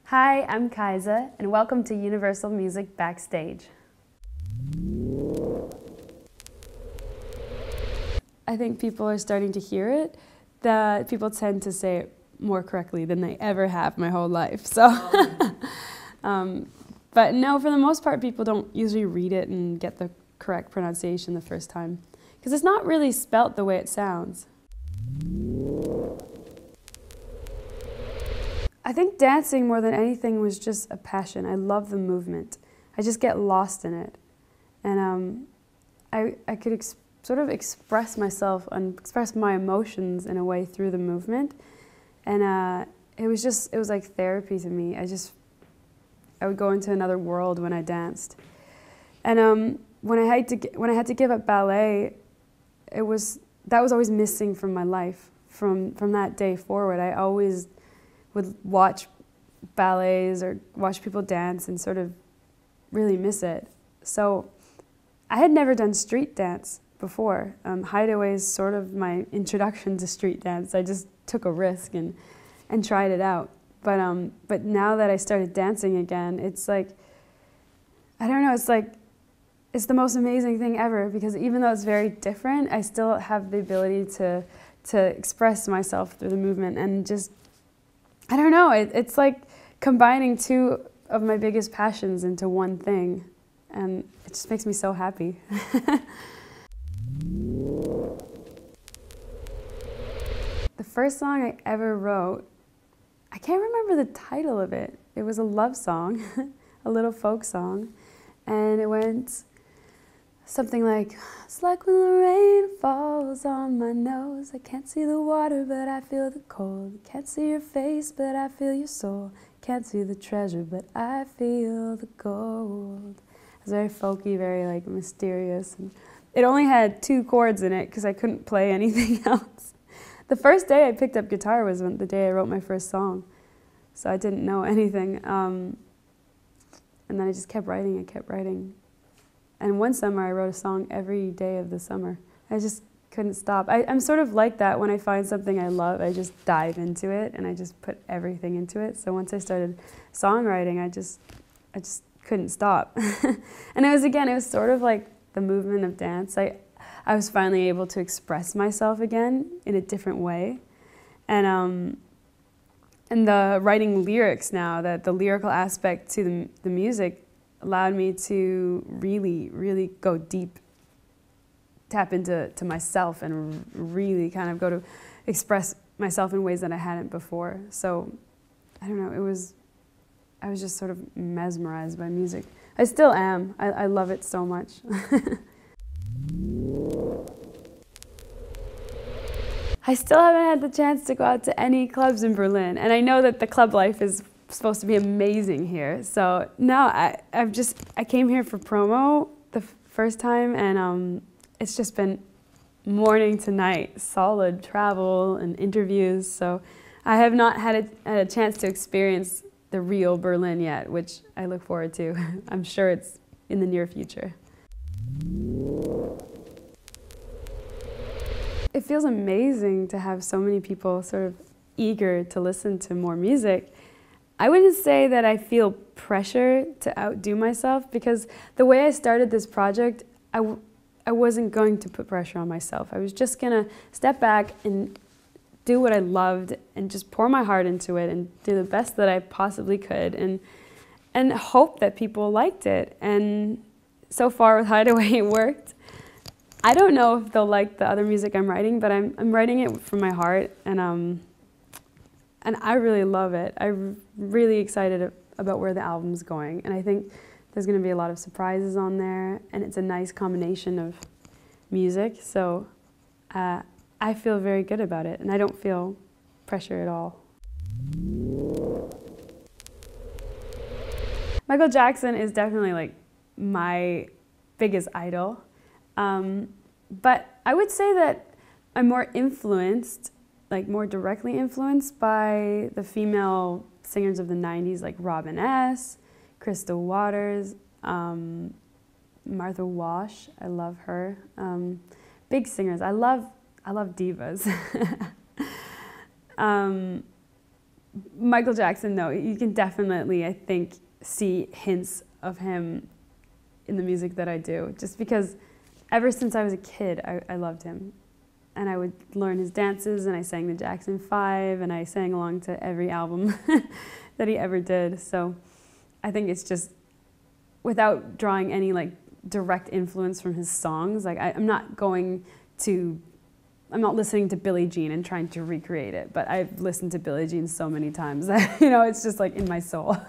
Hi, I'm Kaisa, and welcome to Universal Music Backstage. I think people are starting to hear it, that people tend to say it more correctly than they ever have my whole life. So, but no, for the most part, people don't usually read it and get the correct pronunciation the first time, because it's not really spelt the way it sounds. I think dancing more than anything was just a passion. I love the movement. I just get lost in it. And I could sort of express myself and express my emotions in a way through the movement. And it was like therapy to me. I would go into another world when I danced. And when I had to give up ballet, that was always missing from my life. From that day forward, I always would watch ballets or watch people dance and sort of really miss it. So I had never done street dance before. Hideaway is sort of my introduction to street dance. I just took a risk and tried it out. But now that I started dancing again, it's like, I don't know, it's the most amazing thing ever, because even though it's very different, I still have the ability to express myself through the movement and just, I don't know, it's like combining two of my biggest passions into one thing, and it just makes me so happy. The first song I ever wrote, I can't remember the title of it. It was a love song, a little folk song, and it went something like, it's like when the rain falls on my nose. I can't see the water, but I feel the cold. Can't see your face, but I feel your soul. Can't see the treasure, but I feel the gold. It's very folky, very like mysterious. And it only had 2 chords in it because I couldn't play anything else. The first day I picked up guitar was the day I wrote my first song. So I didn't know anything. And then I just kept writing and kept writing. And one summer I wrote a song every day of the summer. I just couldn't stop. I'm sort of like that. When I find something I love, I just dive into it and I just put everything into it. So once I started songwriting, I just couldn't stop. And it was sort of like the movement of dance. I was finally able to express myself again in a different way. And the writing lyrics now, the lyrical aspect to the music allowed me to really, really go deep, tap into myself and really kind of go to express myself in ways that I hadn't before. So, I don't know, I was just sort of mesmerized by music. I still am. I love it so much. I still haven't had the chance to go out to any clubs in Berlin, and I know that the club life is supposed to be amazing here. So no, I came here for promo the first time, and it's just been morning to night, solid travel and interviews. So I have not had a chance to experience the real Berlin yet, which I look forward to. I'm sure it's in the near future. It feels amazing to have so many people sort of eager to listen to more music. I wouldn't say that I feel pressure to outdo myself, because the way I started this project, I wasn't going to put pressure on myself. I was just gonna step back and do what I loved and just pour my heart into it and do the best that I possibly could and hope that people liked it. And so far with Hideaway, it worked. I don't know if they'll like the other music I'm writing, but I'm writing it from my heart, and I really love it. I'm really excited about where the album's going, and I think there's going to be a lot of surprises on there, and it's a nice combination of music, so I feel very good about it, and I don't feel pressure at all. Michael Jackson is definitely like my biggest idol, but I would say that I'm more influenced, like more directly influenced by the female singers of the 90s, like Robin S., Crystal Waters, Martha Wash. I love her. Big singers. I love divas. Michael Jackson, no, you can definitely, I think, see hints of him in the music that I do, just because ever since I was a kid, I loved him. And I would learn his dances, and I sang the Jackson 5, and I sang along to every album that he ever did. So I think it's just, without drawing any like direct influence from his songs, like I'm not listening to Billie Jean and trying to recreate it, but I've listened to Billie Jean so many times that, you know, it's just like in my soul.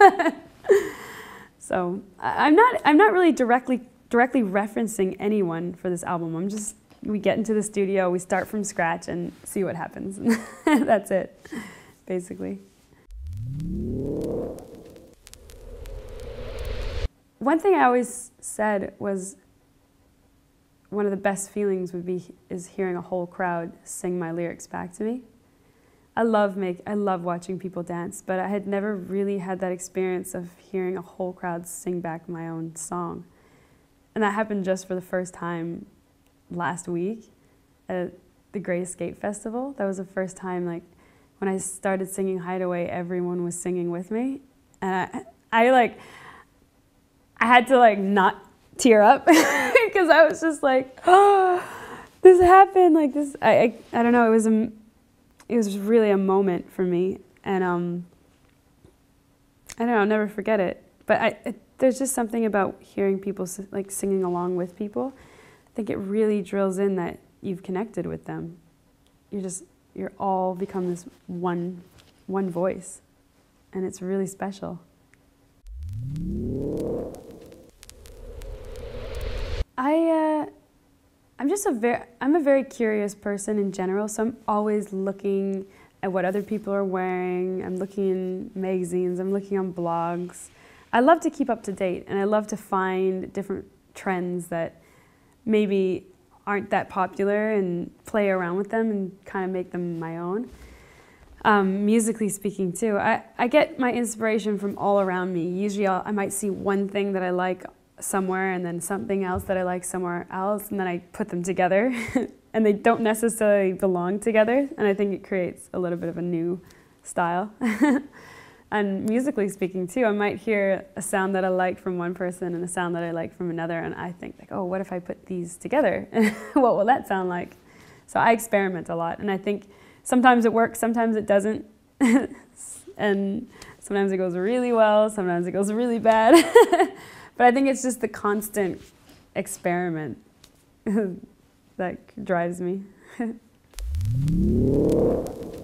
So I'm not really directly referencing anyone for this album. We get into the studio, we start from scratch and see what happens. That's it, basically. One thing I always said was one of the best feelings is hearing a whole crowd sing my lyrics back to me. I love watching people dance, but I had never really had that experience of hearing a whole crowd sing back my own song. And that happened just for the first time last week at the Great Escape Festival. That was the first time, like, when I started singing Hideaway, everyone was singing with me. And I had to like not tear up because I was just like, oh, this happened, like this. I don't know. It was really a moment for me, and I don't know. I'll never forget it. But there's just something about hearing people like singing along with people. I think it really drills in that you've connected with them. You're all become this one voice, and it's really special. I'm a very curious person in general, so I'm always looking at what other people are wearing. I'm looking in magazines, I'm looking on blogs. I love to keep up to date, and I love to find different trends that maybe aren't that popular and play around with them and kind of make them my own. Musically speaking too, I get my inspiration from all around me. Usually I might see one thing that I like somewhere and then something else that I like somewhere else, and then I put them together and they don't necessarily belong together, and I think it creates a little bit of a new style. And musically speaking too, I might hear a sound that I like from one person and a sound that I like from another, and I think like, oh, what if I put these together? What will that sound like? So I experiment a lot, and I think sometimes it works, sometimes it doesn't. And sometimes it goes really well, sometimes it goes really bad. But I think it's just the constant experiment that drives me.